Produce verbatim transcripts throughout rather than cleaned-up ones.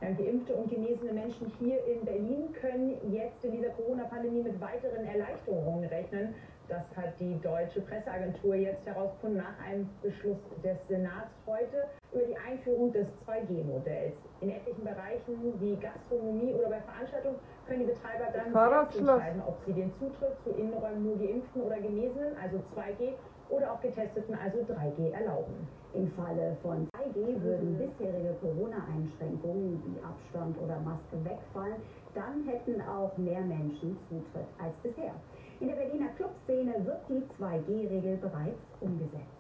Geimpfte und genesene Menschen hier in Berlin können jetzt in dieser Corona-Pandemie mit weiteren Erleichterungen rechnen. Das hat die Deutsche Presseagentur jetzt herausgefunden nach einem Beschluss des Senats heute über die Einführung des zwei G Modells. In etlichen Bereichen wie Gastronomie oder bei Veranstaltungen können die Betreiber dann selbst entscheiden, ob sie den Zutritt zu Innenräumen nur Geimpften oder Genesenen, also zwei G, oder auch Getesteten, also drei G, erlauben. Im Falle von zwei G würden bisherige Corona-Einschränkungen wie Abstand oder Maske wegfallen. Dann hätten auch mehr Menschen Zutritt als bisher. In der Berliner Clubszene wird die zwei G Regel bereits umgesetzt.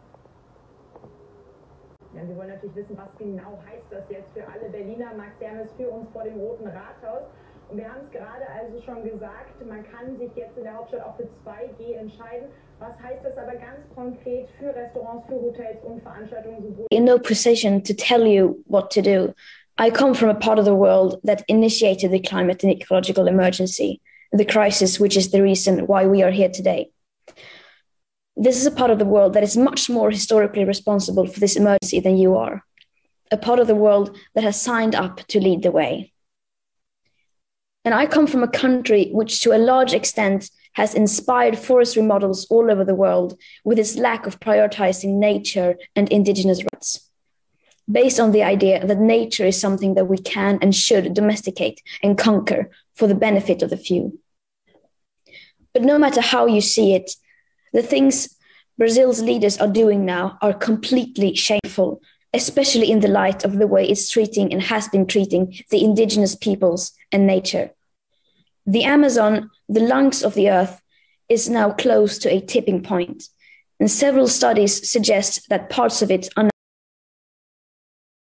Ja, wir wollen natürlich wissen, was genau heißt das jetzt für alle Berliner. Max Hermes für uns vor dem Roten Rathaus. Und wir haben es gerade also schon gesagt, man kann sich jetzt in der Hauptstadt auch für zwei G entscheiden. Was heißt das aber ganz konkret für Restaurants, für Hotels und Veranstaltungen? In no position to tell you what to do. I come from a part of the world that initiated the climate and ecological emergency, the crisis which is the reason why we are here today. This is a part of the world that is much more historically responsible for this emergency than you are. A part of the world that has signed up to lead the way. And I come from a country which to a large extent has inspired forestry models all over the world with its lack of prioritizing nature and indigenous rights, based on the idea that nature is something that we can and should domesticate and conquer for the benefit of the few. But no matter how you see it, the things Brazil's leaders are doing now are completely shameful, especially in the light of the way it's treating and has been treating the indigenous peoples and nature. The Amazon, the lungs of the earth, is now close to a tipping point, and several studies suggest that parts of it are